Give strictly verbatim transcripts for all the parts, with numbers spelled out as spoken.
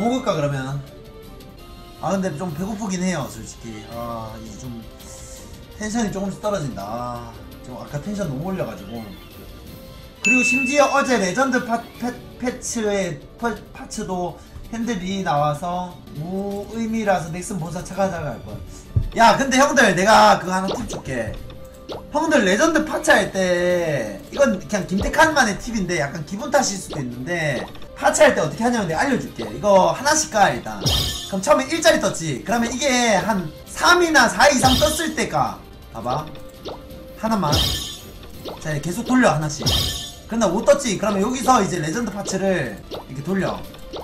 먹을까 그러면? 아 근데 좀 배고프긴 해요 솔직히. 아 이제 좀 텐션이 조금씩 떨어진다. 아, 좀 아까 텐션 너무 올려가지고. 그리고 심지어 어제 레전드 파, 패, 패치의 파, 파츠도 핸들이 나와서 무의미라서 넥슨 본사 찾아가 할 거야. 야 근데 형들 내가 그거 하나 팁 줄게. 형들 레전드 파츠 할 때 이건 그냥 김태칸만의 팁인데 약간 기분 탓일 수도 있는데, 파츠 할 때 어떻게 하냐면 내가 알려줄게. 이거 하나씩 까 일단. 그럼 처음에 일자리 떴지. 그러면 이게 한 삼이나 사 이상 떴을 때 까. 봐봐 하나만. 자 계속 돌려 하나씩. 근데 못 떴지. 그러면 여기서 이제 레전드 파츠를 이렇게 돌려.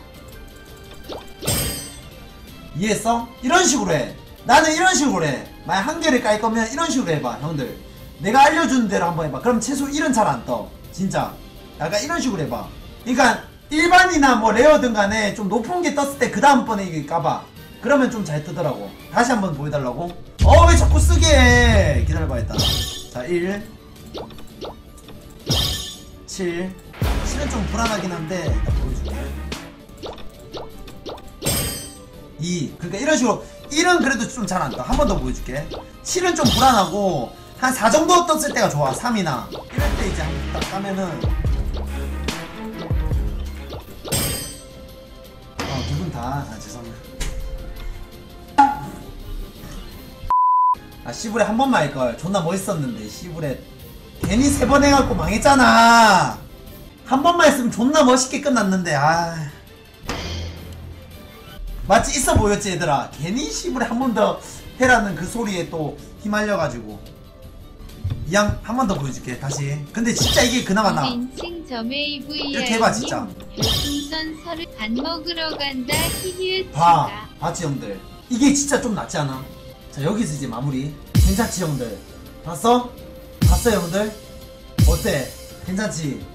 이해했어? 이런 식으로 해. 나는 이런 식으로 해. 만약 한 개를 깔 거면 이런 식으로 해봐 형들. 내가 알려주는 대로 한번 해봐. 그럼 최소 일은 잘 안 떠. 진짜 약간 이런 식으로 해봐. 그러니까 일반이나 뭐 레어든 간에 좀 높은 게 떴을 때 그 다음번에 이게 까봐. 그러면 좀 잘 뜨더라고. 다시 한번 보여달라고? 어 왜 자꾸 쓰게 해. 기다려봐 일단. 자 일 칠 칠은 좀 불안하긴 한데 일단 보여줄게. 이 그러니까 이런 식으로. 일은 그래도 좀 잘 안 떠. 한 번 더 보여줄게. 칠은 좀 불안하고 한 사 정도 떴을 때가 좋아. 삼이나 이럴 때 이제 한번 딱 까면은 어 두 분 다 아 죄송합니다. 아 시부레 한 번만 할걸. 존나 멋있었는데 시부레 괜히 세 번 해갖고 망했잖아. 한 번만 했으면 존나 멋있게 끝났는데. 아 맞지? 있어 보였지 얘들아. 괜히 시부레 한 번 더 해라는 그 소리에 또 휘말려가지고. 이양 한 번 더 보여줄게 다시. 근데 진짜 이게 그나마 나. 이렇게 해봐 진짜. 별풍선 서른 밥 먹으러 간다. 히히으 봐 봤지 형들. 이게 진짜 좀 낫지 않아? 자 여기서 이제 마무리. 괜찮지 형들? 봤어? 봤어 형들? 어때? 괜찮지?